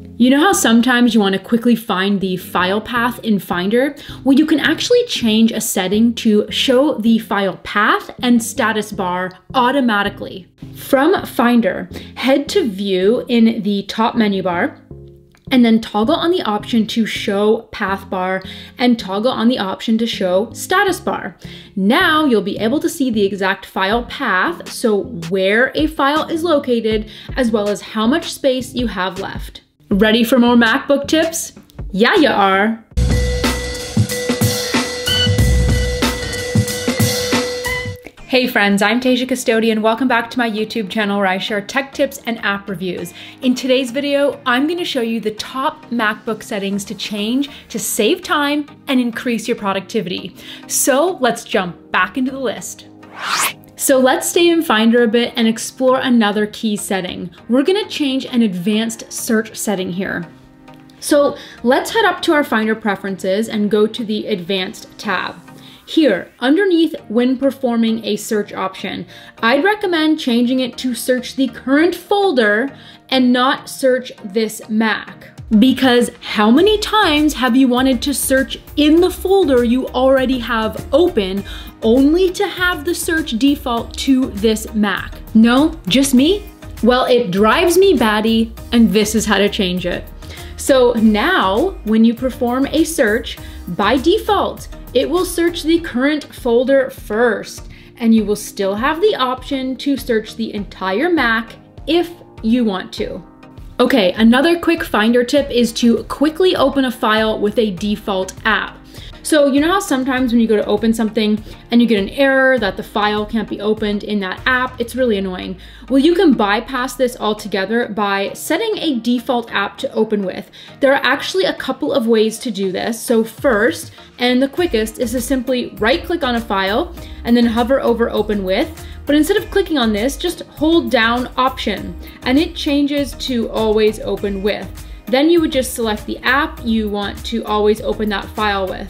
You know how sometimes you want to quickly find the file path in Finder? Well, you can actually change a setting to show the file path and status bar automatically. From Finder, head to View in the top menu bar, and then toggle on the option to show path bar and toggle on the option to show status bar. Now you'll be able to see the exact file path, so where a file is located, as well as how much space you have left. Ready for more MacBook tips? Yeah, you are. Hey friends, I'm Tasia Custode and welcome back to my YouTube channel where I share tech tips and app reviews. In today's video, I'm going to show you the top MacBook settings to change to save time and increase your productivity. So let's jump back into the list. So let's stay in Finder a bit and explore another key setting. We're going to change an advanced search setting here. So let's head up to our Finder preferences and go to the Advanced tab. Here, underneath when performing a search option, I'd recommend changing it to search the current folder and not search this Mac. Because how many times have you wanted to search in the folder you already have open only to have the search default to this Mac? No, just me? Well, it drives me batty, and this is how to change it. So now, when you perform a search, by default, it will search the current folder first, and you will still have the option to search the entire Mac if you want to. Okay, another quick Finder tip is to quickly open a file with a default app. So you know how sometimes when you go to open something and you get an error that the file can't be opened in that app, it's really annoying. Well, you can bypass this altogether by setting a default app to open with. There are actually a couple of ways to do this. So first, and the quickest, is to simply right-click on a file and then hover over Open With. But instead of clicking on this, just hold down Option and it changes to Always Open With. Then you would just select the app you want to always open that file with.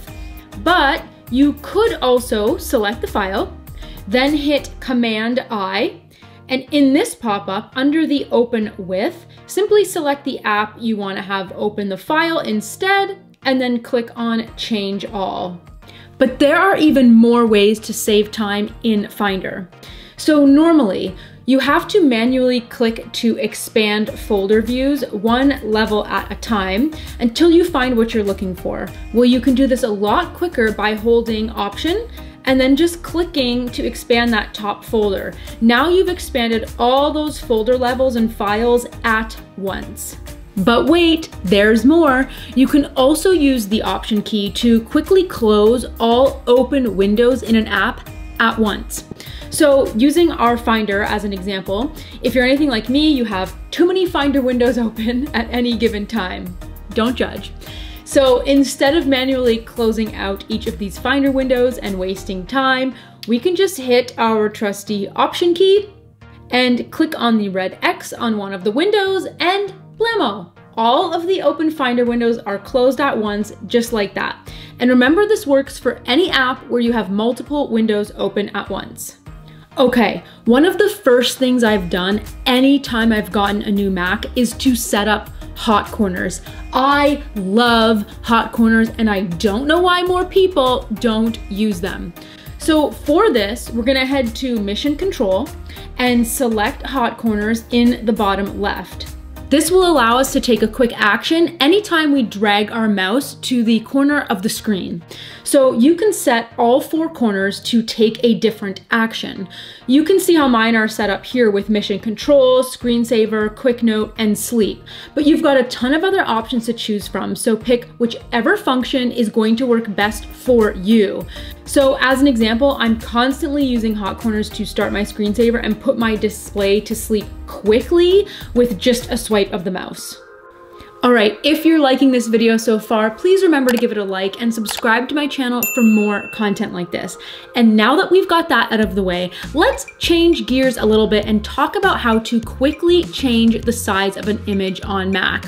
But you could also select the file, then hit Command-I, and in this pop-up, under the Open With, simply select the app you want to have open the file instead, and then click on Change All. But there are even more ways to save time in Finder. So normally, you have to manually click to expand folder views one level at a time until you find what you're looking for. Well, you can do this a lot quicker by holding Option and then just clicking to expand that top folder. Now you've expanded all those folder levels and files at once. But wait, there's more. You can also use the Option key to quickly close all open windows in an app at once. So using our Finder as an example, if you're anything like me, you have too many Finder windows open at any given time. Don't judge. So instead of manually closing out each of these Finder windows and wasting time, we can just hit our trusty Option key and click on the red X on one of the windows and blammo! All of the open Finder windows are closed at once, just like that. And remember, this works for any app where you have multiple windows open at once. Okay, one of the first things I've done anytime I've gotten a new Mac is to set up hot corners. I love hot corners and I don't know why more people don't use them. So for this, we're gonna head to Mission Control and select hot corners in the bottom left. This will allow us to take a quick action anytime we drag our mouse to the corner of the screen. So you can set all four corners to take a different action. You can see how mine are set up here with Mission Control, Screensaver, Quick Note, and Sleep. But you've got a ton of other options to choose from, so pick whichever function is going to work best for you. So as an example, I'm constantly using hot corners to start my screensaver and put my display to sleep quickly with just a swipe of the mouse. All right, if you're liking this video so far, please remember to give it a like and subscribe to my channel for more content like this. And now that we've got that out of the way, let's change gears a little bit and talk about how to quickly change the size of an image on Mac.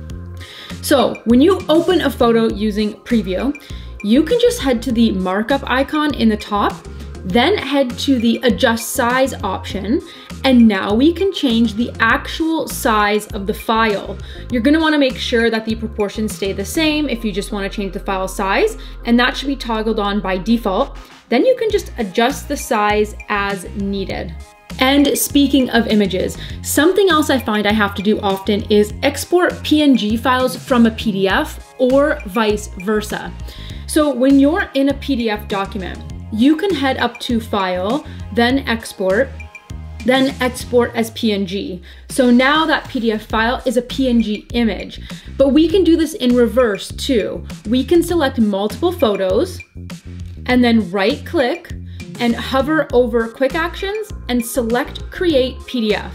So when you open a photo using Preview, you can just head to the markup icon in the top Then head to the adjust size option, and now we can change the actual size of the file. You're gonna wanna make sure that the proportions stay the same if you just wanna change the file size, and that should be toggled on by default. Then you can just adjust the size as needed. And speaking of images, something else I find I have to do often is export PNG files from a PDF or vice versa. So when you're in a PDF document, you can head up to File, then Export as PNG. So now that PDF file is a PNG image, but we can do this in reverse too. We can select multiple photos and then right click and hover over Quick Actions and select Create PDF.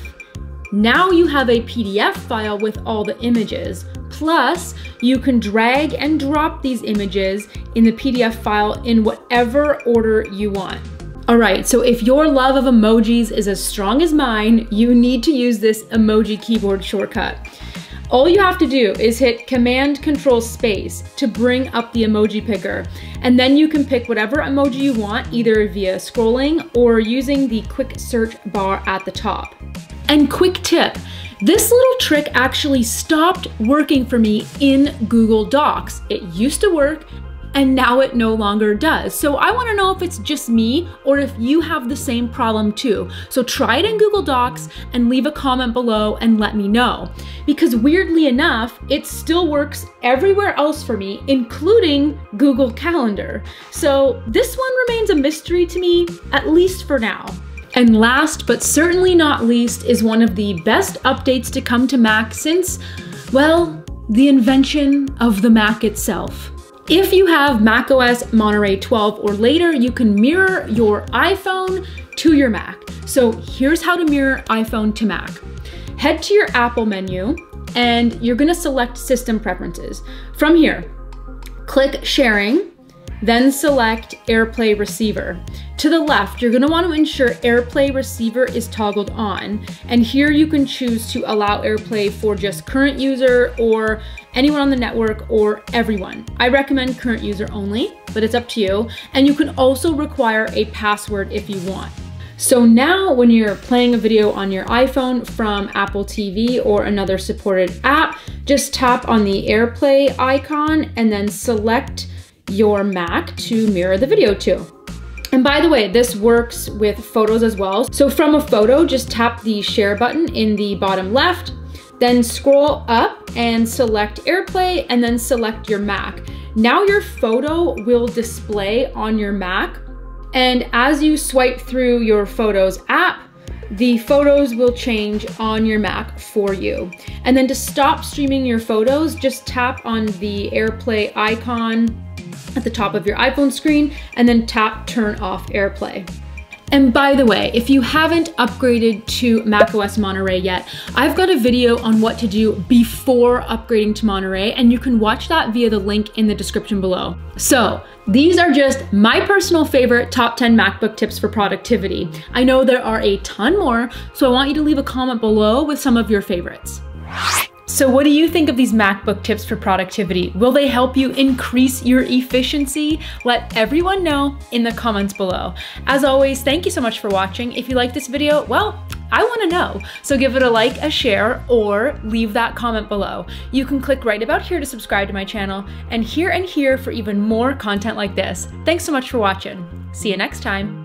Now you have a PDF file with all the images. Plus, you can drag and drop these images in the PDF file in whatever order you want. All right, so if your love of emojis is as strong as mine, you need to use this emoji keyboard shortcut. All you have to do is hit Command-Control-Space to bring up the emoji picker, and then you can pick whatever emoji you want, either via scrolling or using the quick search bar at the top. And quick tip, this little trick actually stopped working for me in Google Docs. It used to work, and now it no longer does. So I wanna know if it's just me or if you have the same problem too. So try it in Google Docs and leave a comment below and let me know. Because weirdly enough, it still works everywhere else for me, including Google Calendar. So this one remains a mystery to me, at least for now. And last but certainly not least is one of the best updates to come to Mac since, well, the invention of the Mac itself. If you have macOS Monterey 12 or later, you can mirror your iPhone to your Mac. So here's how to mirror iPhone to Mac. Head to your Apple menu and you're gonna select System Preferences. From here, click Sharing, then select AirPlay Receiver. To the left, you're gonna want to ensure AirPlay Receiver is toggled on. And here you can choose to allow AirPlay for just current user or anyone on the network or everyone. I recommend current user only, but it's up to you. And you can also require a password if you want. So now when you're playing a video on your iPhone from Apple TV or another supported app, just tap on the AirPlay icon and then select your Mac to mirror the video to. And by the way, this works with photos as well. So from a photo, just tap the share button in the bottom left, then scroll up and select AirPlay and then select your Mac. Now your photo will display on your Mac. And as you swipe through your Photos app, the photos will change on your Mac for you. And then to stop streaming your photos, just tap on the AirPlay icon at the top of your iPhone screen and then tap Turn Off AirPlay. And by the way, if you haven't upgraded to macOS Monterey yet, I've got a video on what to do before upgrading to Monterey, and you can watch that via the link in the description below. So these are just my personal favorite top 10 MacBook tips for productivity. I know there are a ton more, so I want you to leave a comment below with some of your favorites. So what do you think of these MacBook tips for productivity? Will they help you increase your efficiency? Let everyone know in the comments below. As always, thank you so much for watching. If you like this video, well, I want to know. So give it a like, a share, or leave that comment below. You can click right about here to subscribe to my channel, and here for even more content like this. Thanks so much for watching. See you next time.